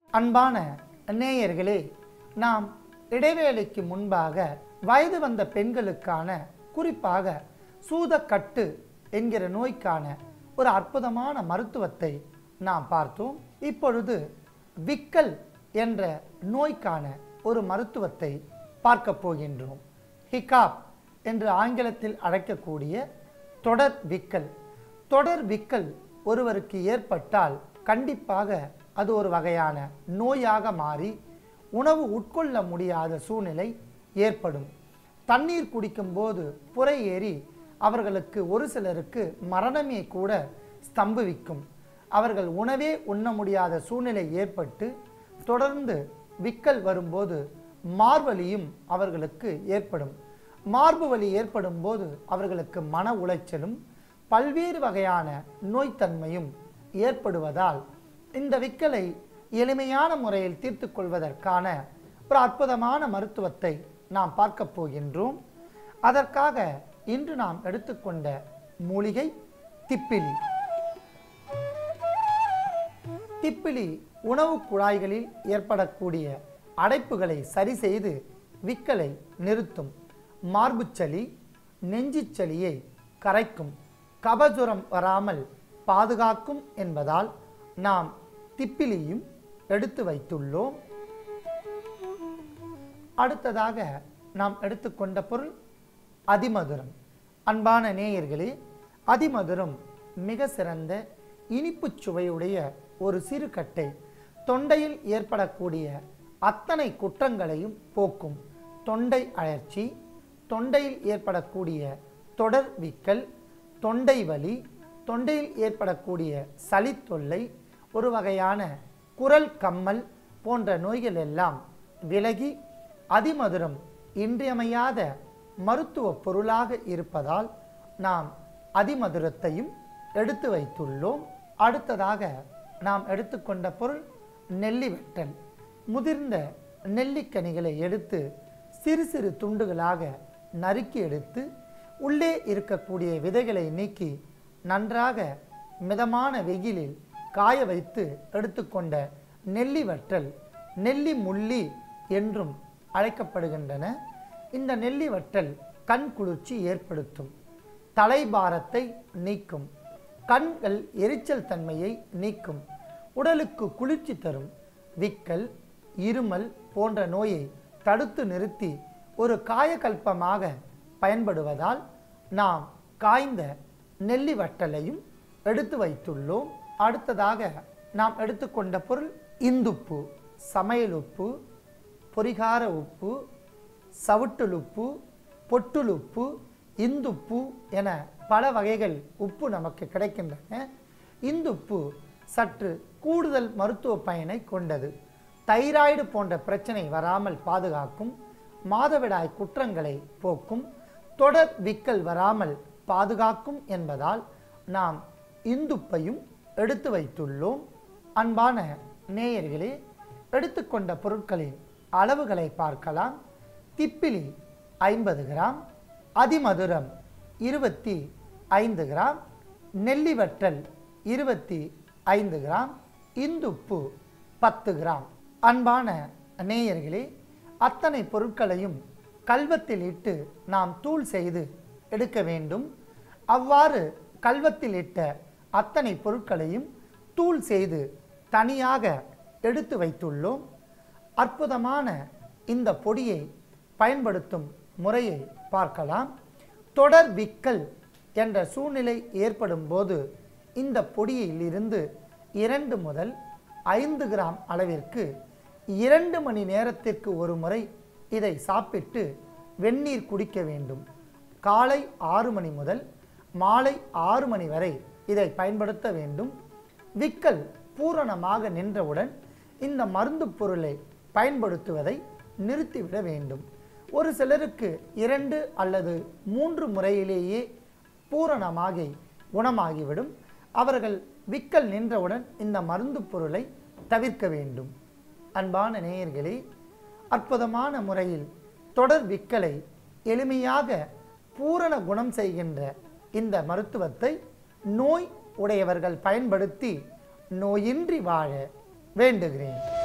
அன்பான நேயர்களே, நாம் இடைவேளைக்கு முன்பாக வயது வந்த பெண்களுக்கான, குறிப்பாக சூதக்கட்டு என்கிற நோய்க்கான ஒரு அற்புதமான மருத்துவத்தை நாம் பார்த்தோம். இப்பொழுது விக்கல் என்ற நோய்க்கான ஒரு மருத்துவத்தை பார்க்க போகின்றோம். ஹிகாப் என்று ஆங்கிலத்தில் அழைக்கக்கூடிய தொடர் விக்கல். தொடர் விக்கல் ஒருவருக்கு ஏற்பட்டால் கண்டிப்பாக அது ஒரு வகையான நோயாக மாறி உணவு உட்கொள்ள முடியாத சூழ்நிலை ஏற்படும். தண்ணீர் குடிக்கும்போது புரை ஏறி அவர்களுக்கு ஒரு சிலருக்கு மரணமே கூட ஸ்தம்பவிக்கும். அவர்கள் உணவே உண்ண முடியாத சூழ்நிலை ஏற்பட்டு தொடர்ந்து விக்கல் வரும்போது மார்வலியும் அவர்களுக்கு ஏற்படும். மார்பு வலி ஏற்படும் போது அவர்களுக்கு மன உளைச்சலும் பல்வேறு வகையான நோய்த்தன்மையும் ஏற்படுவதால் இந்த விக்கலை எளிமையான முறையில் தீர்த்து கொள்வதற்கான ஒரு அற்புதமான மருத்துவத்தை நாம் பார்க்க போகின்றோம். அதற்காக இன்று நாம் எடுத்துக்கொண்ட மூலிகை திப்பிலி. திப்பிலி உணவு குழாய்களில் ஏற்படக்கூடிய அடைப்புகளை சரி செய்து விக்கலை நிறுத்தும். மார்புச்சளி, நெஞ்சுச்சளியை கரைக்கும், கபசுரம் வராமல் பாதுகாக்கும் என்பதால் நாம் திப்பிலியும் எடுத்து வைத்துள்ளோம். அடுத்ததாக நாம் எடுத்துக்கொண்ட பொருள் அதிமதுரம். அன்பான நேயர்களே, அதிமதுரம் மிக சிறந்த இனிப்பு சுவையுடைய ஒரு சிறு கட்டை. தொண்டையில் ஏற்படக்கூடிய அத்தனை குற்றங்களையும் போக்கும். தொண்டை அழற்சி, தொண்டையில் ஏற்படக்கூடிய தொடர் விக்கல், தொண்டை வலி, தொண்டையில் ஏற்படக்கூடிய சளி தொல்லை, ஒரு வகையான குரல் கம்மல் போன்ற நோய்கள் எல்லாம் விலகி அதிமதுரம் இன்றியமையாத மருத்துவ பொருளாக இருப்பதால் நாம் அதிமதுரத்தையும் எடுத்து வைத்துள்ளோம். அடுத்ததாக நாம் எடுத்துக்கொண்ட பொருள் நெல்லி வெட்டல். முதிர்ந்த நெல்லிக்கனிகளை எடுத்து சிறு சிறு துண்டுகளாக நறுக்கி எடுத்து உள்ளே இருக்கக்கூடிய விதைகளை நீக்கி நன்றாக மிதமான வெயிலில் காய வைத்து எடுத்துக்கொண்ட நெல்லி வற்றல் நெல்லி முள்ளி என்றும் அழைக்கப்படுகின்றன. இந்த நெல்லி வற்றல் கண் குளிர்ச்சி ஏற்படுத்தும், தலைபாரத்தை நீக்கும், கண்கள் எரிச்சல் தன்மையை நீக்கும், உடலுக்கு குளிர்ச்சி தரும். விக்கல், இருமல் போன்ற நோயை தடுத்து நிறுத்தி ஒரு காயகல்பமாக பயன்படுவதால் நாம் காய்ந்த நெல்லி வற்றலையும் எடுத்து வைத்துள்ளோம். அடுத்ததாக நாம் எடுத்துக்கொண்ட பொருள் இந்துப்பு, சமையல் உப்பு, பொரிகார உப்பு, சவுட்டுலுப்பு, பொட்டுலுப்பு, இந்துப்பு என பல வகைகள் உப்பு நமக்கு கிடைக்கின்றன. இந்துப்பு சற்று கூடுதல் மருத்துவ பயனை கொண்டது. தைராய்டு போன்ற பிரச்சனை வராமல் பாதுகாக்கும், மாதவிடாய் குற்றங்களை போக்கும், தொடர் விக்கல் வராமல் பாதுகாக்கும் என்பதால் நாம் இந்துப்பையும் எடுத்து வைத்துள்ளோம். அன்பான நேயர்களே, எடுத்துக்கொண்ட பொருட்களின் அளவுகளை பார்க்கலாம். திப்பிலி 50 கிராம், அதிமதுரம் 25 கிராம், நெல்லி வற்றல் 25 கிராம், இந்துப்பு 10 கிராம். அன்பான நேயர்களே, அத்தனை பொருட்களையும் கல்வத்தில் இட்டு நாம் தூள் செய்து எடுக்க வேண்டும். அவ்வாறு கல்வத்தில் இட்ட அத்தனை பொருட்களையும் தூள் செய்து தனியாக எடுத்து வைத்துள்ளோம். அற்புதமான இந்த பொடியை பயன்படுத்தும் முறையை பார்க்கலாம். தொடர் விக்கல் என்ற சூழ்நிலை ஏற்படும் போது இந்த பொடியிலிருந்து 2 முதல் 5 கிராம் அளவிற்கு 2 மணி நேரத்திற்கு ஒரு முறை இதை சாப்பிட்டு வெந்நீர் குடிக்க வேண்டும். காலை 6 மணி முதல் மாலை 6 மணி வரை இதை பயன்படுத்த வேண்டும். விக்கல் பூரணமாக நின்றவுடன் இந்த மருந்து பொருளை பயன்படுத்துவதை நிறுத்திவிட வேண்டும். ஒரு சிலருக்கு 2 அல்லது 3 முறையிலேயே பூரணமாகி குணமாகிவிடும். அவர்கள் விக்கல் நின்றவுடன் இந்த மருந்து பொருளை தவிர்க்க வேண்டும். அன்பான நேயர்களே, அற்புதமான முறையில் தொடர் விக்கலை எளிமையாக பூரண குணம் செய்கின்ற இந்த மருத்துவத்தை நோய் உடையவர்கள் பயன்படுத்தி நோயின்றி வாழ வேண்டுகிறேன்.